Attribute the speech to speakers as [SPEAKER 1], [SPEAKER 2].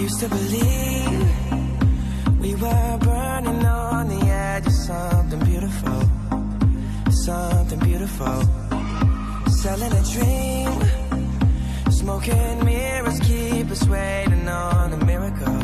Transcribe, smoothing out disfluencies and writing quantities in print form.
[SPEAKER 1] used to believe we were burning on the edge of something beautiful, something beautiful. Selling a dream, smoking mirrors keep us waiting on a miracle,